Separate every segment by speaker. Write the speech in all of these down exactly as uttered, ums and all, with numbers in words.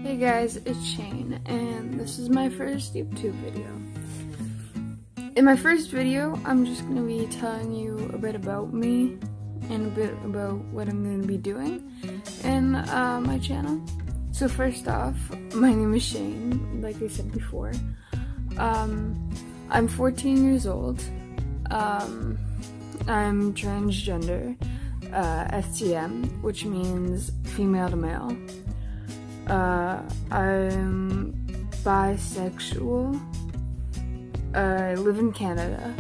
Speaker 1: Hey guys, it's Shane, and this is my first YouTube video. In my first video, I'm just going to be telling you a bit about me and a bit about what I'm going to be doing in uh, my channel. So first off, my name is Shane, like I said before. Um, I'm fourteen years old. Um, I'm transgender, uh, F T M, which means female to male. Uh, I'm bisexual. I live in Canada,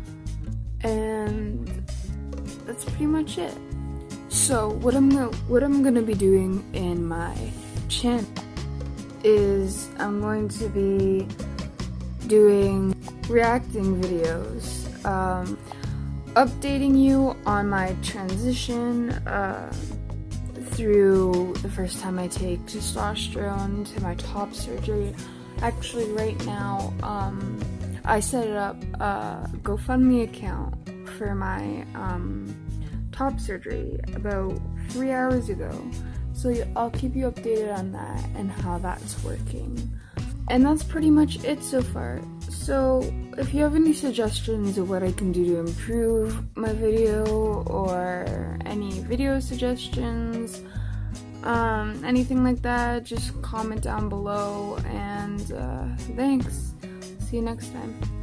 Speaker 1: and that's pretty much it. So what I'm gonna what I'm gonna be doing in my channel is I'm going to be doing reacting videos, um, updating you on my transition uh, through the first time I take testosterone to my top surgery. Actually, right now, um, I set up a GoFundMe account for my um, top surgery about three hours ago. So I'll keep you updated on that and how that's working. And that's pretty much it so far. So if you have any suggestions of what I can do to improve my video, or any video suggestions, um, anything like that, just comment down below, and uh, thanks. See you next time.